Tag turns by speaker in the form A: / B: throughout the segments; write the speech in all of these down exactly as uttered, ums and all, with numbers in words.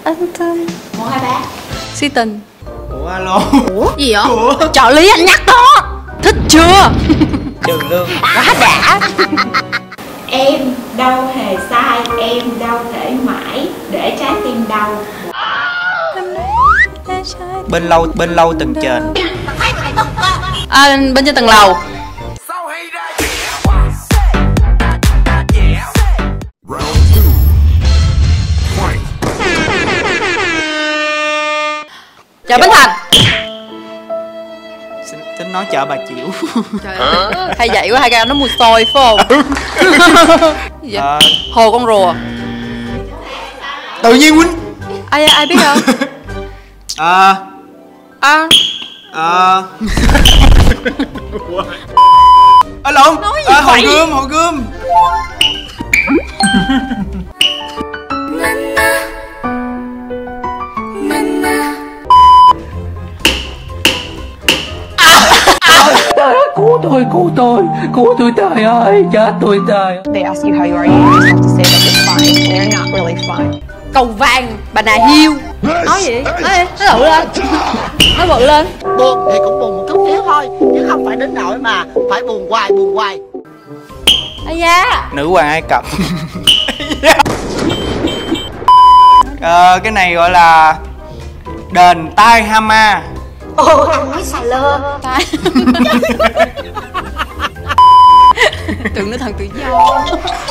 A: anh thơm.
B: Một hai ba.
A: Si tình.
C: Ủa alo.
A: Ủa gì vậy?
C: Ủa?
A: Trợ lý anh nhắc đó. Thích chưa?
C: Trừ lương.
A: Đã đã.
B: Em đâu hề sai, em đâu thể mãi để trái tim đau.
C: Bên lâu bên lâu tầng trên.
A: À, bên trên tầng lầu. Chào Bến Thành.
C: Xin tính nói chợ Bà Chiểu.
A: Trời ơi, hay vậy quá, hai cái nó mùi xôi phải không? Gì vậy?
C: À,
A: Hồ con rùa.
C: tự nhiên Quýnh.
A: Ai ai biết không?
C: À
A: À,
C: à à lộn.
A: Nói gì
C: À, Hồ
A: vậy?
C: Gươm, Hồ Gươm.
D: Cứu tôi, cứu tôi, cứu tôi trời ơi, chết tôi trời.
E: They ask you how you are, you just have to say that you're fine when you're not really fine.
A: cầu vàng, bà nà hiêu. Nói gì? Nói đi, nói bự lên. Nói bự lên.
F: Buồn thì cũng buồn một chút xíu thôi, chứ không phải đến nỗi mà phải buồn hoài buồn hoài.
A: Ây da.
C: Nữ hoàng Ai Cập. Ờ, cái này gọi là đền Tai Hama.
B: Ồ, anh nói xà lơ.
A: Tai. Tưởng nó thằng tự do.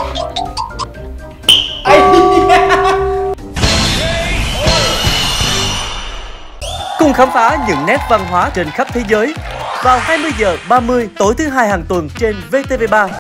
G: Cùng khám phá những nét văn hóa trên khắp thế giới vào hai mươi giờ ba mươi tối thứ hai hàng tuần trên vê tê vê ba.